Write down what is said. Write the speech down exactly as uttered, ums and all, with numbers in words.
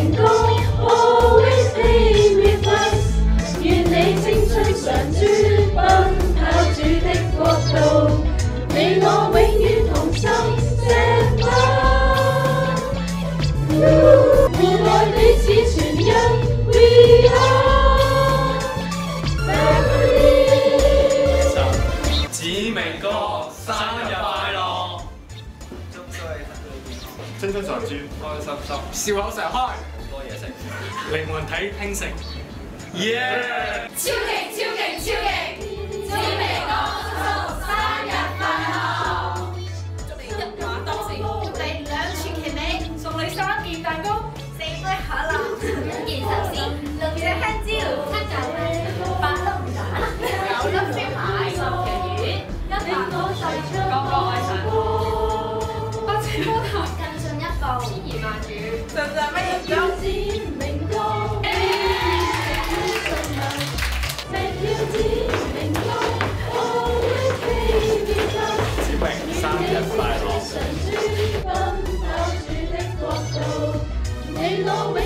成功 ，always be with us。願你青春常駐，奔跑主的國度，你我永遠同心 stand by。互愛彼此傳恩 ，We are family。 子明哥生日快樂！ 青春常駐， 開心心，笑口常開，好多嘢食，靈魂體興盛，耶！ 超勁超勁超勁！子明哥叔叔生日快樂！祝你一馬當先，祝你兩全其美，送你三件蛋糕，四杯可樂，五件壽司，六隻香蕉，七嚿雞，八粒魚蛋，九粒燒賣，十條魚，一百個細腸，個個愛上。八千波塔更進一步，千言萬語，上上乜嘢都。 生日快樂！ 奔跑主的國度，你我永